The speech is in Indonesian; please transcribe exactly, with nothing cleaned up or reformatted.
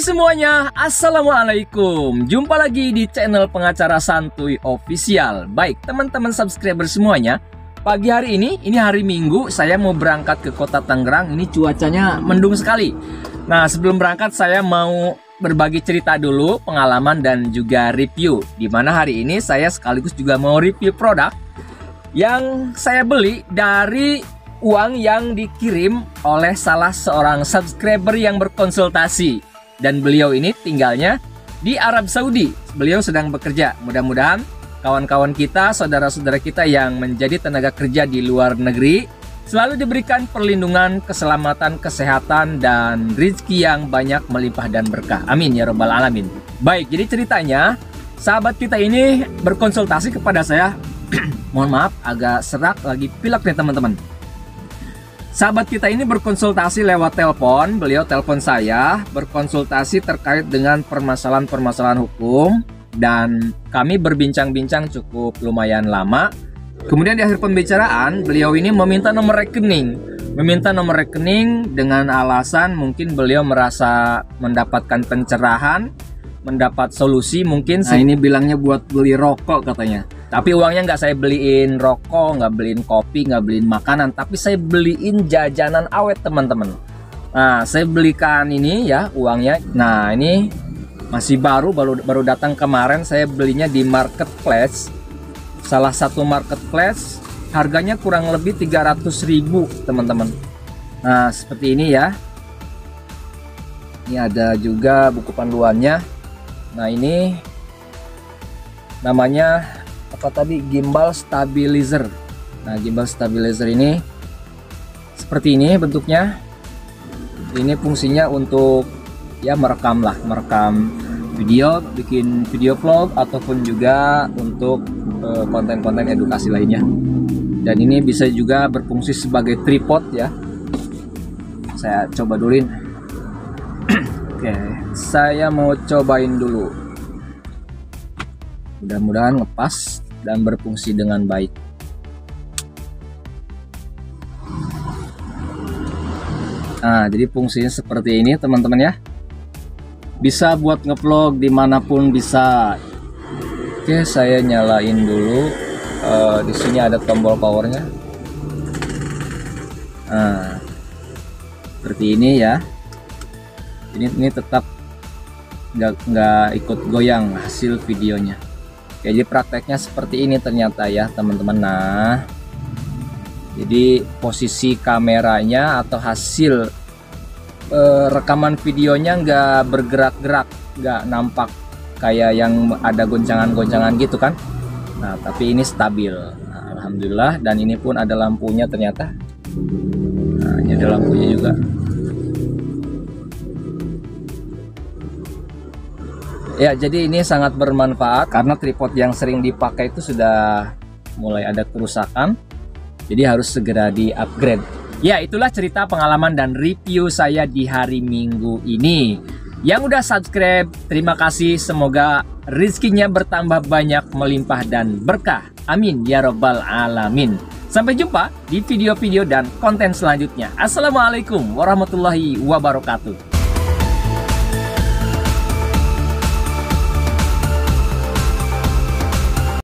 semuanya, Assalamualaikum. Jumpa lagi di channel Pengacara Santuy Official. Baik teman-teman subscriber semuanya, pagi hari ini, ini hari Minggu, saya mau berangkat ke kota Tangerang. Ini cuacanya mendung sekali. Nah, sebelum berangkat saya mau berbagi cerita dulu, pengalaman dan juga review. Dimana hari ini saya sekaligus juga mau review produk yang saya beli dari uang yang dikirim oleh salah seorang subscriber yang berkonsultasi. Dan beliau ini tinggalnya di Arab Saudi. Beliau sedang bekerja. Mudah-mudahan kawan-kawan kita, saudara-saudara kita yang menjadi tenaga kerja di luar negeri selalu diberikan perlindungan, keselamatan, kesehatan, dan rezeki yang banyak melimpah dan berkah. Amin ya robbal alamin. Baik, jadi ceritanya sahabat kita ini berkonsultasi kepada saya. Mohon maaf, agak serak, lagi pilek nih teman-teman. Sahabat kita ini berkonsultasi lewat telepon. Beliau telepon saya, berkonsultasi terkait dengan permasalahan-permasalahan hukum, dan kami berbincang-bincang cukup lumayan lama. Kemudian di akhir pembicaraan, beliau ini meminta nomor rekening. Meminta nomor rekening dengan alasan mungkin beliau merasa mendapatkan pencerahan, mendapat solusi mungkin. Nah, ini bilangnya buat beli rokok katanya. Tapi uangnya nggak saya beliin rokok, nggak beliin kopi, nggak beliin makanan, tapi saya beliin jajanan awet teman-teman. Nah, saya belikan ini ya uangnya. Nah, ini masih baru, baru baru datang kemarin. Saya belinya di marketplace, salah satu marketplace, harganya kurang lebih tiga ratus ribu teman-teman. Nah, seperti ini ya. Ini ada juga buku panduannya. Nah, ini namanya apa tadi, gimbal stabilizer. Nah, gimbal stabilizer ini seperti ini bentuknya. Ini fungsinya untuk ya merekam lah, merekam video, bikin video vlog, ataupun juga untuk konten-konten uh, edukasi lainnya. Dan ini bisa juga berfungsi sebagai tripod ya. Saya coba duluin. Oke, saya mau cobain dulu. Mudah-mudahan ngepas dan berfungsi dengan baik. Nah, jadi fungsinya seperti ini teman-teman ya. Bisa buat ngevlog dimanapun bisa. Oke, saya nyalain dulu. Uh, di sini ada tombol powernya. Nah, seperti ini ya. Ini ini tetap nggak nggak ikut goyang hasil videonya. Jadi prakteknya seperti ini ternyata ya teman-teman. Nah, jadi posisi kameranya atau hasil eh, rekaman videonya nggak bergerak-gerak, nggak nampak kayak yang ada goncangan-goncangan gitu kan. Nah, tapi ini stabil. Nah, alhamdulillah. Dan ini pun ada lampunya ternyata. Nah, ini ada lampunya juga. Ya, jadi ini sangat bermanfaat karena tripod yang sering dipakai itu sudah mulai ada kerusakan. Jadi harus segera di-upgrade. Ya, itulah cerita pengalaman dan review saya di hari Minggu ini. Yang udah subscribe, terima kasih. Semoga rezekinya bertambah banyak, melimpah dan berkah. Amin ya robbal alamin. Sampai jumpa di video-video dan konten selanjutnya. Assalamualaikum warahmatullahi wabarakatuh.